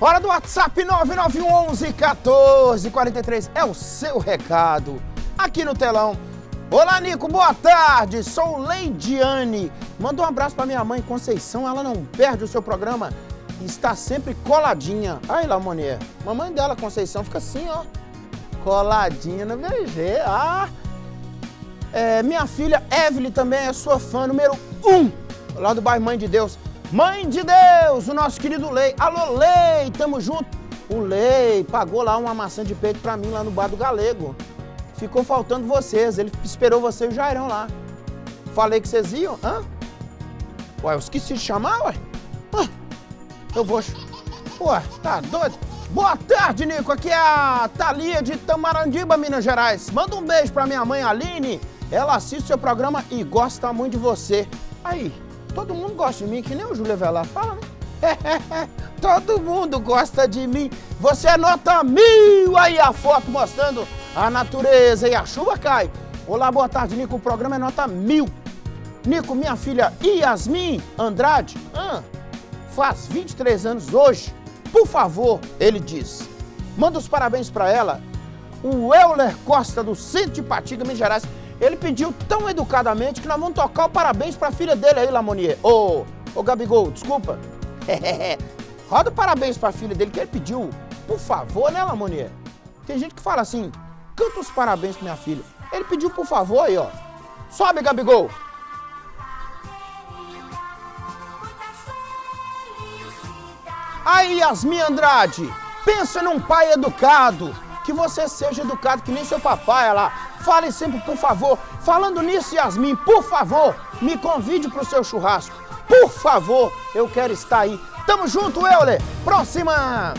Hora do WhatsApp 9911-1443. É o seu recado aqui no telão. Olá, Nico, boa tarde. Sou Leidiane. Manda um abraço pra minha mãe Conceição. Ela não perde o seu programa. Está sempre coladinha. Aí lá, Monier. Mamãe dela, Conceição, fica assim, ó. Coladinha no VG. Minha filha Evelyn também é sua fã número 1. Lá do bairro Mãe de Deus. Mãe de Deus, o nosso querido Lei. Alô, Lei, tamo junto. O Lei pagou lá uma maçã de peito pra mim lá no bar do Galego. Ficou faltando vocês. Ele esperou você e o Jairão lá. Falei que vocês iam. Ué, eu esqueci de chamar, ué. Eu vou... Ué, tá doido? Boa tarde, Nico. Aqui é a Thalia de Tamarandiba, Minas Gerais. Manda um beijo pra minha mãe, Aline. Ela assiste seu programa e gosta muito de você. Aí, todo mundo gosta de mim, que nem o Júlio Velar fala, né? Todo mundo gosta de mim. Você é nota 1000. Aí a foto mostrando a natureza e a chuva cai. Olá, boa tarde, Nico. O programa é nota 1000. Nico, minha filha Yasmin Andrade, faz 23 anos hoje. Por favor, ele diz, manda os parabéns pra ela. O Euler Costa, do Centro de Patinga, Minas Gerais. Ele pediu tão educadamente que nós vamos tocar o parabéns pra filha dele aí, Lamonier. Ô, Gabigol, desculpa. Roda o parabéns pra filha dele, que ele pediu. Por favor, né, Lamonier? Tem gente que fala assim, canta os parabéns pra minha filha. Ele pediu por favor aí, ó. Sobe, Gabigol. Aí, Yasmin Andrade, pensa num pai educado. Que você seja educado que nem seu papai, olha lá. Fale sempre, por favor. Falando nisso, Yasmin, por favor, me convide pro seu churrasco. Por favor, eu quero estar aí. Tamo junto, Euler. Próxima.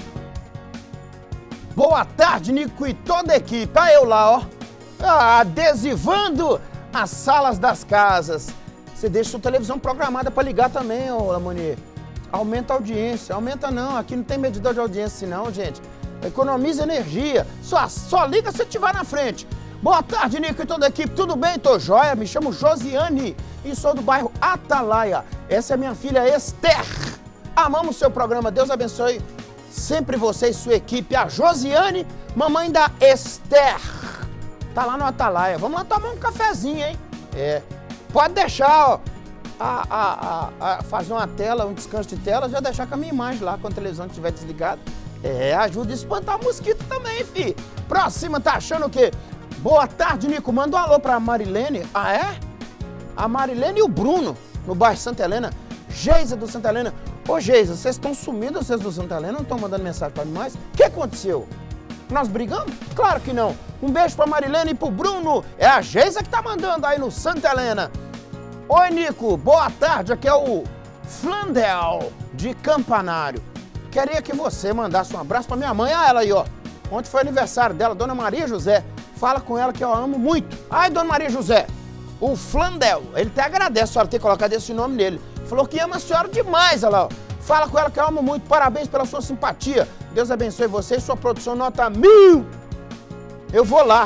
Boa tarde, Nico e toda a equipe. Aí eu lá, ó. Adesivando as salas das casas. Você deixa sua televisão programada para ligar também, ô Lamonier. Aumenta a audiência. Aumenta não, aqui não tem medidor de audiência não, gente. Economiza energia. Só liga se estiver na frente. Boa tarde, Nico e toda a equipe. Tudo bem? Tô joia. Me chamo Josiane e sou do bairro Atalaia. Essa é minha filha Esther. Amamos seu programa. Deus abençoe sempre você e sua equipe. A Josiane, mamãe da Esther. Tá lá no Atalaia. Vamos lá tomar um cafezinho, hein? Pode deixar, ó. Fazer uma tela, um descanso de tela, já deixar com a minha imagem lá quando a televisão estiver desligada. Ajuda a espantar mosquito também, fi. Próxima, tá achando o quê? Boa tarde, Nico. Manda um alô pra Marilene. A Marilene e o Bruno, no bairro Santa Helena. Geisa do Santa Helena. Ô, Geisa, vocês estão sumidos, vocês do Santa Helena? Não estão mandando mensagem pra mim mais? O que aconteceu? Nós brigamos? Claro que não. Um beijo pra Marilene e pro Bruno. É a Geisa que tá mandando aí no Santa Helena. Oi, Nico, boa tarde, aqui é o Flandel, de Campanário. Queria que você mandasse um abraço pra minha mãe, ela aí, ó. Ontem foi aniversário dela, Dona Maria José. Fala com ela que eu a amo muito. Ai, Dona Maria José, o Flandel, ele até agradece a senhora ter colocado esse nome nele. Falou que ama a senhora demais, olha lá, ó. Fala com ela que eu amo muito, parabéns pela sua simpatia. Deus abençoe você e sua produção nota 1000. Eu vou lá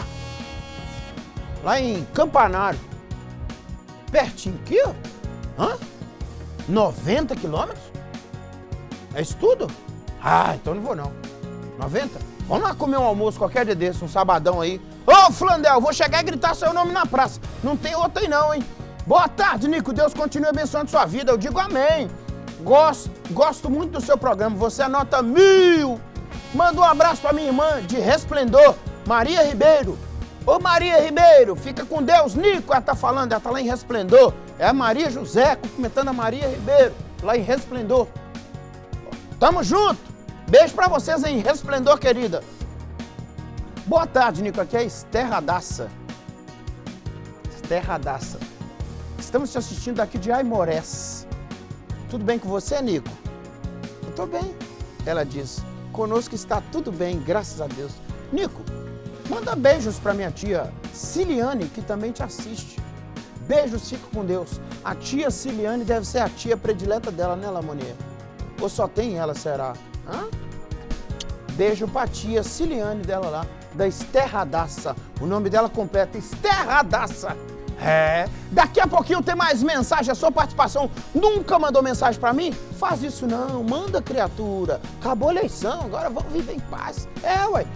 em Campanário. Pertinho aqui, ó. 90 quilômetros? É isso tudo? Então não vou não. 90? Vamos lá comer um almoço qualquer dia desse, um sabadão aí. Ô, Flandel, vou chegar e gritar seu nome na praça. Não tem outro aí não, hein? Boa tarde, Nico. Deus continue abençoando sua vida. Eu digo amém. Gosto muito do seu programa. Você é nota 1000. Manda um abraço pra minha irmã de Resplendor, Maria Ribeiro. Ô, Maria Ribeiro, fica com Deus. Nico, ela tá falando, ela tá lá em Resplendor. É a Maria José, cumprimentando a Maria Ribeiro, lá em Resplendor. Tamo junto. Beijo pra vocês em Resplendor, querida. Boa tarde, Nico. Aqui é Esther Radassa. Esther Radassa. Estamos te assistindo aqui de Aimorés. Tudo bem com você, Nico? Eu tô bem. Ela diz, conosco está tudo bem, graças a Deus. Nico, manda beijos pra minha tia Ciliane, que também te assiste. Beijos, fica com Deus. A tia Ciliane deve ser a tia predileta dela, né, Lamonier? Ou só tem ela, será? Beijo pra tia Ciliane dela lá, da Esther Radassa. O nome dela completo, Esther Radassa. Daqui a pouquinho tem mais mensagem, a sua participação. Nunca mandou mensagem pra mim? Faz isso não, manda, criatura. Acabou a eleição, agora vamos viver em paz. Ué,